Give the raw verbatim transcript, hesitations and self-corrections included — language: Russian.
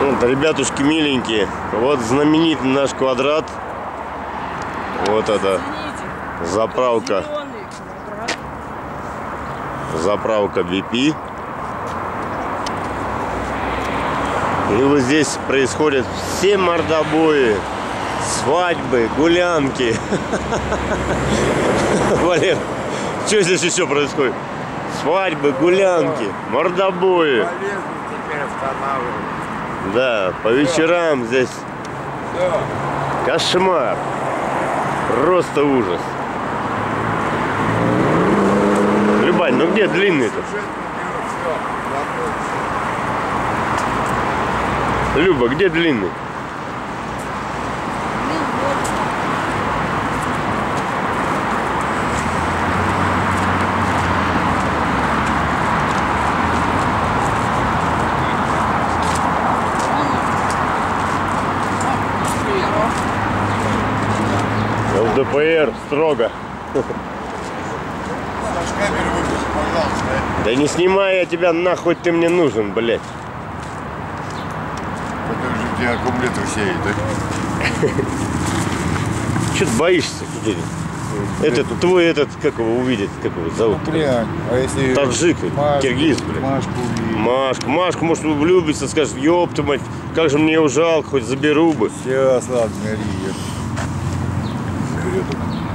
Вот, ребятушки миленькие, вот знаменитый наш квадрат. Вот это заправка. Заправка би пи. И вот здесь происходят все мордобои, свадьбы, гулянки. Валер, что здесь еще происходит? Свадьбы, гулянки, мордобои. Да, по вечерам здесь кошмар. Просто ужас. Любань, ну где длинный-то? Люба, где длинный? ЛДПР строго. Да не снимай я тебя, нахуй ты мне нужен, блядь. Потому что у тебя аккумулятор сеет, да? Че ты боишься? Этот, твой этот, как его увидит, как его зовут? Ну, блядь, а если... Таджик, Машку, киргиз, блядь. Машку увидит. Машку, Машку, может, влюбится, скажет, ёпта мать, как же мне его жалко, хоть заберу бы. Сейчас, ладно, гори. Заберет.